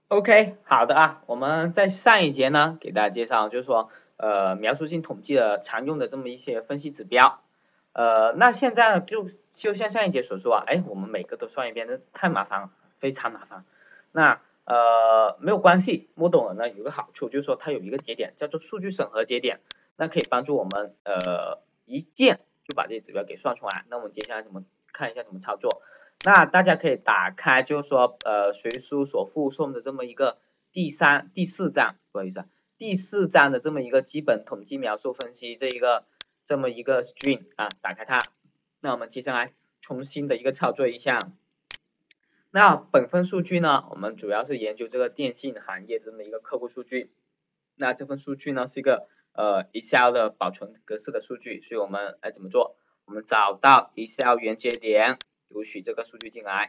OK， 好的啊，我们在上一节呢给大家介绍，就是说描述性统计的常用的这么一些分析指标，那现在呢就像上一节所说啊，我们每个都算一遍，这太麻烦了，非常麻烦。那没有关系，摸懂了呢有个好处，就是说它有一个节点叫做数据审核节点，那可以帮助我们一键就把这些指标给算出来。那我们接下来看一下怎么操作。那大家可以打开，就是说随书所附送的这么一个第四章，不好意思啊，第4章的这么一个基本统计描述分析这么一个 string 啊，打开它。那我们接下来重新的一个操作一下。那本份数据呢，我们主要是研究这个电信行业这么一个客户数据。那这份数据呢是一个Excel 的保存格式的数据，所以我们怎么做？我们找到 Excel 源节点，读取这个数据进来，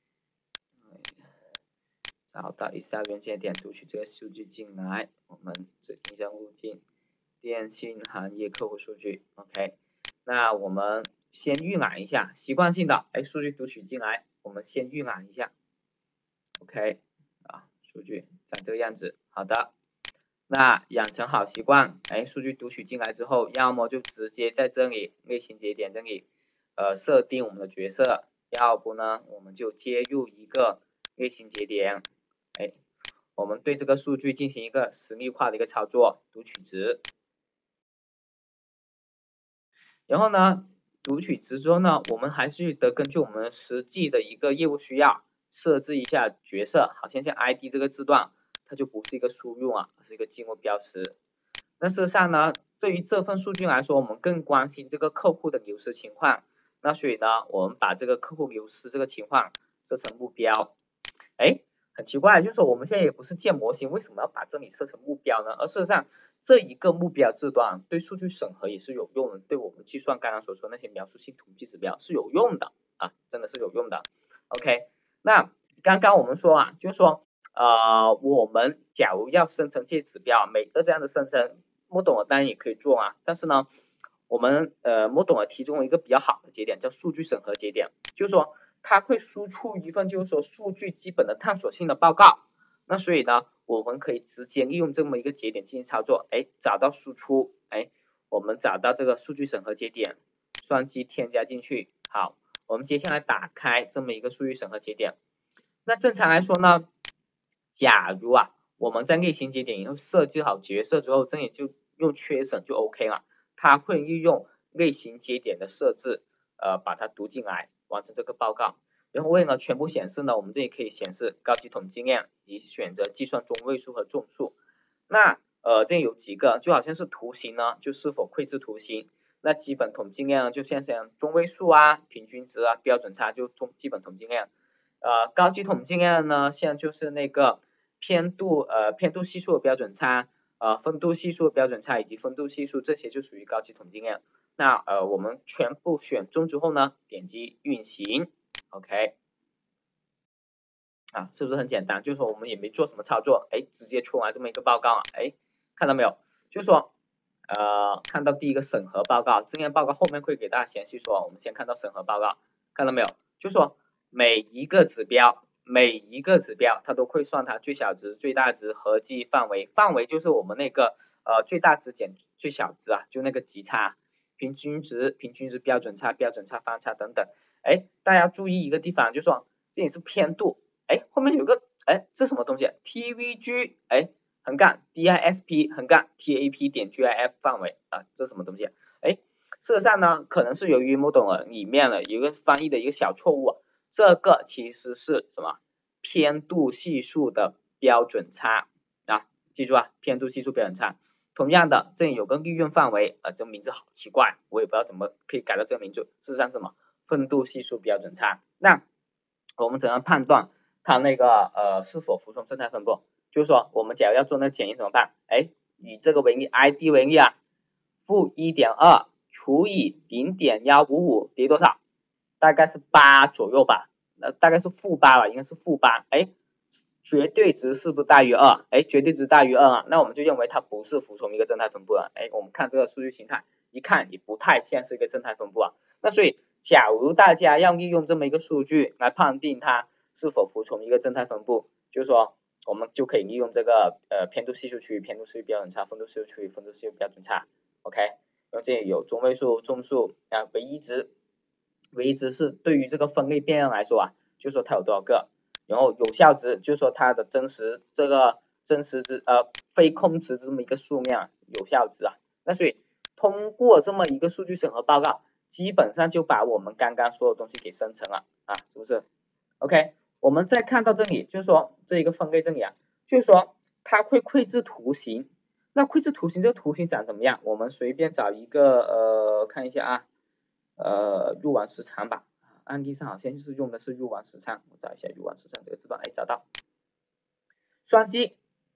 找到 Excel 源节点，读取这个数据进来，我们指定一下路径，电信行业客户数据 ，OK。那我们先预览一下，习惯性的，数据读取进来，我们先预览一下 ，OK， 啊，数据长这个样子，好的。那养成好习惯，数据读取进来之后，要么就直接在这里类型节点这里设定我们的角色，要不呢我们就接入一个类型节点，我们对这个数据进行一个实例化的一个操作，读取值。然后呢，读取值之后呢，我们还是得根据我们实际的一个业务需要，设置一下角色，好像ID 这个字段，它就不是一个输入啊，而是一个进入标识。那事实上呢，对于这份数据来说，我们更关心这个客户的流失情况。那所以呢，我们把这个客户流失这个情况设成目标。很奇怪，就是说我们现在也不是建模型，为什么要把这里设成目标呢？而事实上，这一个目标字段对数据审核也是有用的，对我们计算刚刚所说那些描述性统计指标是有用的啊，真的是有用的。OK， 那刚刚我们说啊，就是说我们假如要生成这些指标，每个这样的生成，摸懂了当然也可以做啊，但是呢，我们摸懂了提供了一个比较好的节点，叫数据审核节点，就是说它会输出一份就是说数据基本的探索性的报告。那所以呢，我们可以直接利用这么一个节点进行操作，找到输出，我们找到这个数据审核节点，双击添加进去。好，我们接下来打开这么一个数据审核节点。那正常来说呢，假如啊我们在类型节点以后设计好角色之后，这里就用缺省就 OK 了，它会利用类型节点的设置，把它读进来，完成这个报告。然后为了全部显示呢，我们这里可以显示高级统计量，以及选择计算中位数和众数。那这里有几个，就好像是图形呢，就是否绘制图形。那基本统计量就像中位数啊、平均值啊、标准差就基本统计量。高级统计量呢，像就是那个偏度系数的标准差，分度系数的标准差以及分度系数，这些就属于高级统计量。那我们全部选中之后呢，点击运行 ，OK， 啊，是不是很简单？就是说我们也没做什么操作，直接出来这么一个报告啊，看到没有？就是说看到第一个审核报告，这篇报告后面会给大家详细说，我们先看到审核报告，看到没有？就是说每一个指标它都会算它最小值、最大值、合计范围，范围就是我们那个最大值减最小值啊，就那个级差，平均值、标准差、方差等等。大家注意一个地方，就是说这里是偏度，后面有个这什么东西 ？TVG 横杠 DISP 横杠 TAP 点 GIF 范围啊，这是什么东西？事实上呢，可能是由于摸懂了里面了有一个翻译的一个小错误啊，这个其实是什么？偏度系数的标准差啊，记住啊，偏度系数标准差。同样的，这里有个利润范围这个名字好奇怪，我也不知道怎么可以改到这个名字。事实上是什么？分度系数标准差。那我们怎样判断它那个是否服从正态分布？就是说，我们假如要做那检验怎么办？以这个为例 ，ID 为例啊，负 1.2 除以 0.155 等于多少？大概是8左右吧，大概是负8吧，应该是负8。绝对值是不是大于2？绝对值大于2啊，那我们就认为它不是服从一个正态分布了。我们看这个数据形态，一看也不太像是一个正态分布啊。那所以，假如大家要利用这么一个数据来判定它是否服从一个正态分布，就是说我们就可以利用这个偏度系数区、偏度系数标准差、分度系数区、分度系数标准差 ，OK， 然后这里有中位数、众数啊，唯一值是对于这个分类变量来说啊，就说它有多少个，然后有效值就是说它的真实值非空值这么一个数量有效值啊，那所以通过这么一个数据审核报告，基本上就把我们刚刚说的东西给生成了啊，是不是 ？OK， 我们再看到这里，就是说这一个分类这里啊，就是说它会绘制图形，那绘制图形这个图形长怎么样？我们随便找一个看一下啊，入网时长吧，案例上好像就是用的是入网时长，我找一下入网时长这个字段，哎，找到，双击。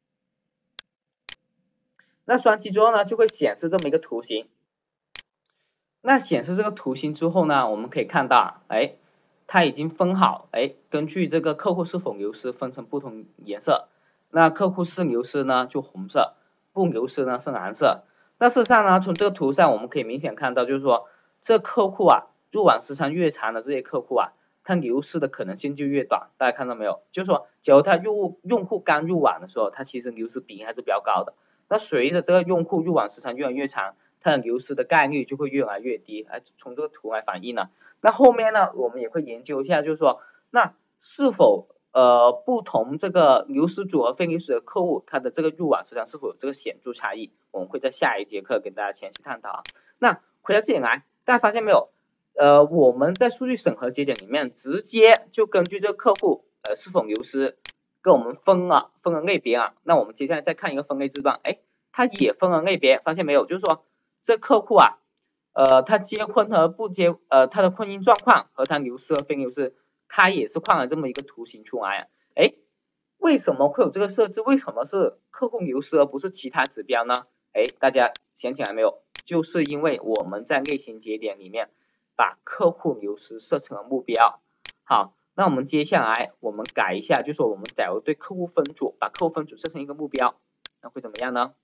那双击之后呢，就会显示这么一个图形。那显示这个图形之后呢，我们可以看到，哎，它已经分好，哎，根据这个客户是否流失分成不同颜色。那客户是流失呢，就红色；不流失呢是蓝色。那事实上呢，从这个图上我们可以明显看到，就是说这客户啊，入网时长越长的这些客户啊，它流失的可能性就越短。大家看到没有？就是说，假如他用户刚入网的时候，它其实流失比例还是比较高的。那随着这个用户入网时长越来越长，它的流失的概率就会越来越低，从这个图来反映呢。那后面呢，我们也会研究一下，就是说，那是否不同这个流失组和非流失的客户，它的这个入网时长是否有这个显著差异？我们会在下一节课跟大家详细探讨啊。那回到这里来，大家发现没有？我们在数据审核节点里面，直接就根据这个客户是否流失，跟我们分了类别啊。那我们接下来再看一个分类字段，哎，它也分了类别，发现没有？就是说这客户啊，他结婚和不结，他的婚姻状况和他流失和非流失，它也是画了这么一个图形出来啊。哎，为什么会有这个设置？为什么是客户流失而不是其他指标呢？哎，大家想起来没有？就是因为我们在类型节点里面把客户流失设成了目标。好，那我们接下来我们改一下，就说我们假如对客户分组，把客户分组设成一个目标，那会怎么样呢？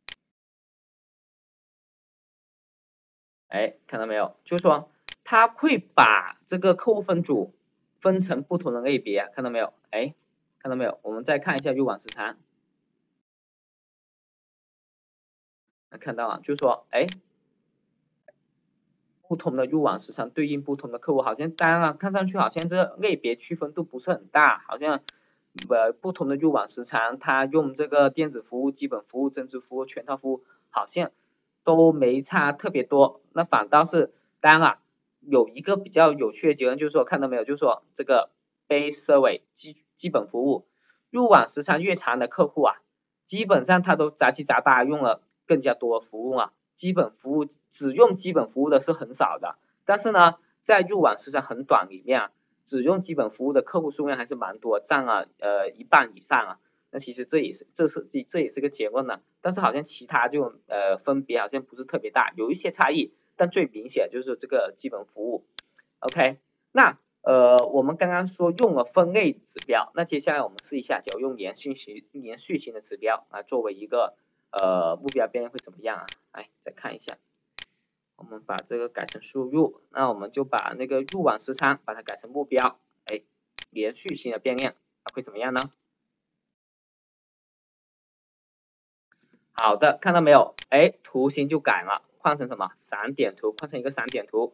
哎，看到没有？就是说它会把这个客户分组分成不同的类别，看到没有？哎，看到没有？我们再看一下入网时长，看到啊，就是说，哎，不同的入网时长对应不同的客户，好像当然了，看上去好像这类别区分度不是很大，好像不同的入网时长，它用这个电子服务、基本服务、增值服务、全套服务，好像都没差特别多。那反倒是，当然了，有一个比较有趣的结论，就是说看到没有，就是说这个 base survey 基本服务入网时长越长的客户啊，基本上他都杂七杂八用了更加多的服务啊。基本服务只用基本服务的是很少的，但是呢，在入网时长很短里面啊，只用基本服务的客户数量还是蛮多，占了一半以上啊。那其实这也是个结论呢，但是好像其他就分别好像不是特别大，有一些差异，但最明显就是这个基本服务。OK， 那我们刚刚说用了分类指标，那接下来我们试一下，假如用连续型的指标来作为一个目标变量会怎么样啊？来再看一下，我们把这个改成输入，那我们就把那个入网时长把它改成目标，哎，连续型的变量会怎么样呢？好的，看到没有？哎，图形就改了，换成什么？散点图，换成一个散点图。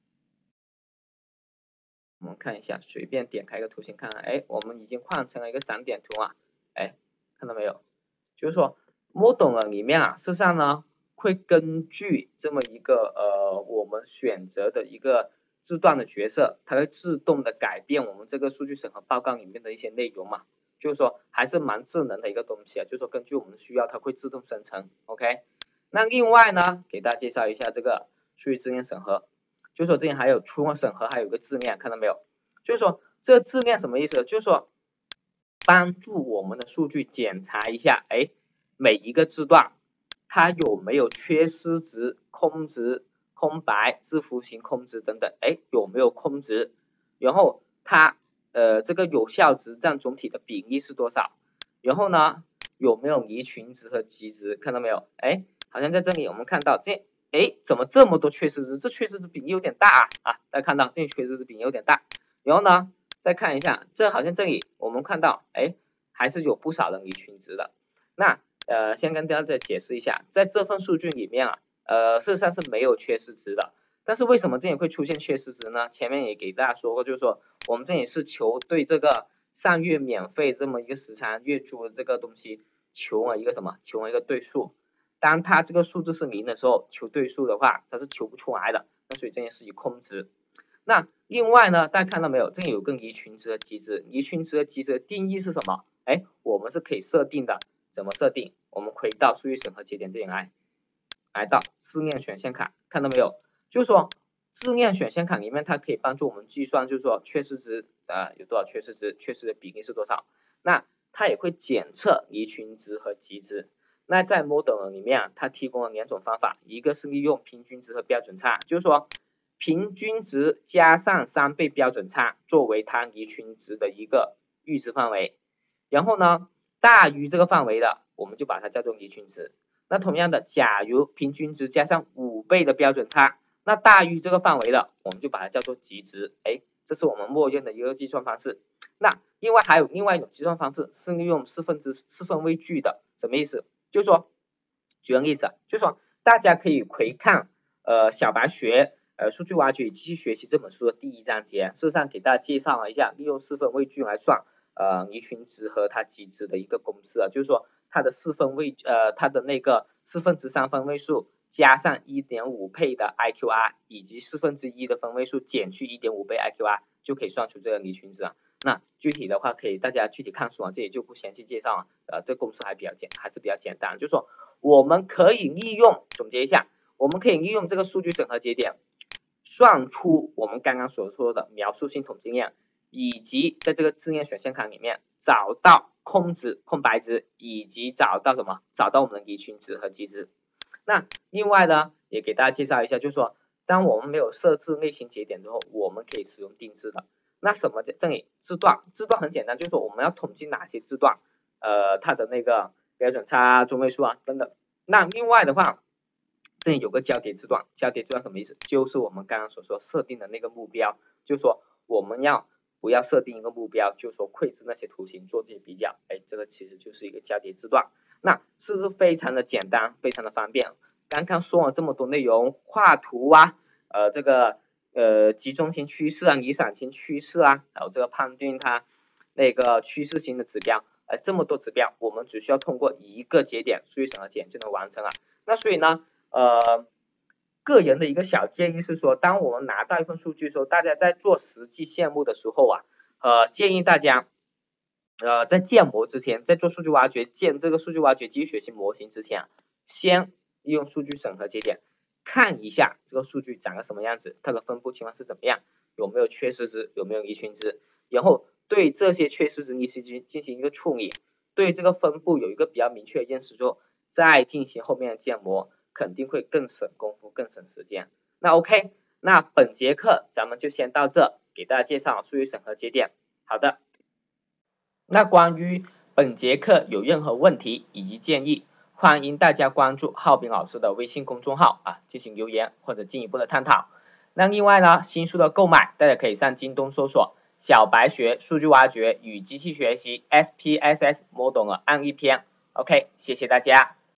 我们看一下，随便点开一个图形看看，哎，我们已经换成了一个散点图啊，哎，看到没有？就是说 model 里面啊，事实上呢，会根据这么一个我们选择的一个字段的角色，它会自动的改变我们这个数据审核报告里面的一些内容嘛，就是说还是蛮智能的一个东西啊，就是说根据我们的需要，它会自动生成 ，OK。那另外呢，给大家介绍一下这个数据质量审核。就是说这里还有除了审核还有一个质量，看到没有？就是说这个质量什么意思？就是说帮助我们的数据检查一下，哎，每一个字段它有没有缺失值、空值、空白、字符型空值等等，哎，有没有空值？然后它这个有效值占总体的比例是多少？然后呢有没有离群值和极值？看到没有？哎，好像在这里我们看到这。哎，怎么这么多缺失值？这缺失值比例有点大啊！大家看到这缺失值比例有点大。然后呢，再看一下，这好像这里我们看到，哎， 还是有不少的离群值的。那先跟大家解释一下，在这份数据里面事实上是没有缺失值的。但是为什么这里会出现缺失值呢？前面也给大家说过，就是说我们这里是求对这个上月免费这么一个时长月租的这个东西求了一个什么？求了一个对数。当它这个数字是0的时候，求对数的话，它是求不出来的。那所以这里是一空值。那另外呢，大家看到没有？这里有个离群值和极值。离群值和极值的定义是什么？我们是可以设定的。怎么设定？我们回到数据审核节点这里来到自恋选项卡，看到没有？就是说自恋选项卡里面它可以帮助我们计算，就是说缺失值有多少缺失值，缺失的比例是多少。那它也会检测离群值和极值。那在 model 里面它提供了2种方法，一个是利用平均值和标准差，就是说平均值加上3倍标准差作为它离群值的一个阈值范围，然后呢大于这个范围的我们就把它叫做离群值。那同样的，假如平均值加上5倍的标准差，那大于这个范围的我们就把它叫做极值。这是我们默认的一个计算方式。那另外还有另外一种计算方式是利用四分位矩的。什么意思？就是说举个例子，就是说大家可以回看小白学数据挖掘与机器学习这本书的第1章节，事实上给大家介绍了一下利用四分位矩来算离群值和它极值的一个公式就是说它的它的那个3/4分位数加上 1.5 倍的 IQR 以及1/4的分位数减去 1.5 倍 IQR 就可以算出这个离群值了。那具体的话可以大家具体看书这里就不详细介绍了。这公式还是比较简单，就是说我们可以利用，总结一下，我们可以利用这个数据审核节点算出我们刚刚所说的描述性统计量，以及在这个自恋选项卡里面找到空白值，以及找到我们的离群值和极值。那另外呢也给大家介绍一下，就是说当我们没有设置类型节点之后，我们可以使用定制的。那什么这里字段很简单，就是说我们要统计哪些字段它的那个标准差中位数等等。那另外的话这里有个交叠字段什么意思？就是我们刚刚所说设定的那个目标，就是说我们不要设定一个目标，就是说绘制那些图形做这些比较，这个其实就是一个交叠字段。那是不是非常的简单，非常的方便？刚刚说了这么多内容，画图这个集中型趋势理想型趋势还有这个判定它那个趋势型的指标，这么多指标我们只需要通过一个节点数据审核节点就能完成了。那所以呢个人的一个小建议是说，当我们拿到一份数据的时候，大家在做实际项目的时候建议大家在建模之前，在做数据挖掘建这个数据挖掘机器学习模型之前先利用数据审核节点看一下这个数据长个什么样子，它的分布情况是怎么样，有没有缺失值，有没有离群值，然后对这些缺失值离群值进行一个处理，对这个分布有一个比较明确的认识之后，再进行后面的建模，肯定会更省功夫更省时间。那 OK， 那本节课咱们就先到这，给大家介绍数据审核节点。好的，那关于本节课有任何问题以及建议，欢迎大家关注浩斌老师的微信公众号进行留言或者进一步的探讨。那另外呢，新书的购买大家可以上京东搜索小白学数据挖掘与机器学习 SPSS Model 案例篇。OK， 谢谢大家。